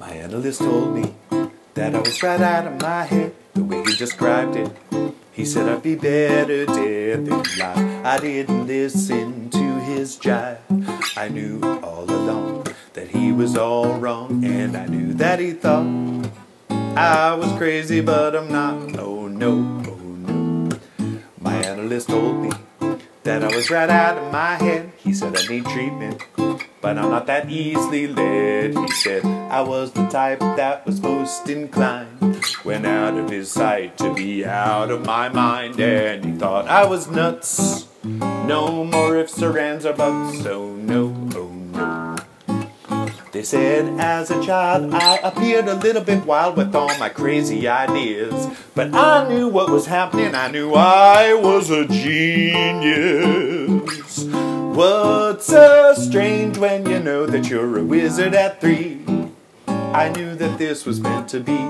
My analyst told me that I was right out of my head, the way he described it. He said I'd be better dead than alive. I didn't listen to his jive. I knew all along that he was all wrong, and I knew that he thought I was crazy, but I'm not. Oh no, oh no. My analyst told me that I was right out of my head. He said I need treatment, but I'm not that easily led. He said I was the type that was most inclined, went out of his sight to be out of my mind. And he thought I was nuts. No more ifs or ands or buts. Oh no, oh no. They said as a child I appeared a little bit wild with all my crazy ideas, but I knew what was happening. I knew I was a genius. What's so strange when you know that you're a wizard at 3? I knew that this was meant to be.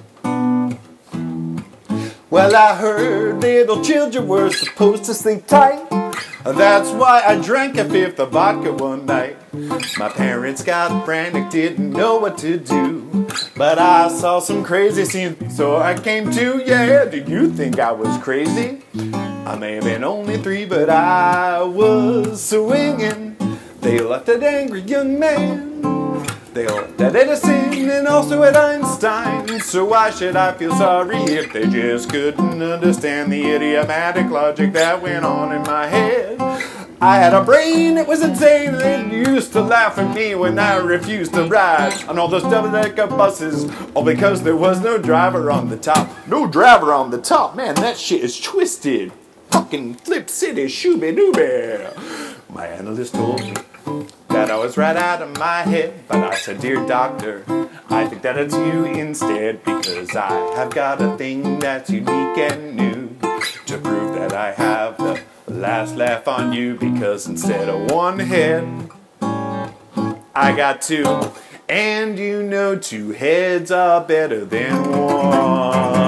Well, I heard little children were supposed to sleep tight. That's why I drank a fifth of vodka one night. My parents got frantic, didn't know what to do, but I saw some crazy scenes, so I came to. Yeah, did you think I was crazy? I may have been only 3, but I was swinging. They left an angry young man. They left at Edison and also at Einstein. So why should I feel sorry if they just couldn't understand the idiomatic logic that went on in my head? I had a brain that was insane, and they used to laugh at me when I refused to ride on all those double-decker buses, all because there was no driver on the top. No driver on the top, man, that shit is twisted. Fucking Flip City, shooby-dooby. My analyst told me that I was right out of my head, but I said, dear doctor, I think that it's you instead, because I have got a thing that's unique and new to prove that I have the last laugh on you, because instead of 1 head, I got 2, and you know 2 heads are better than 1.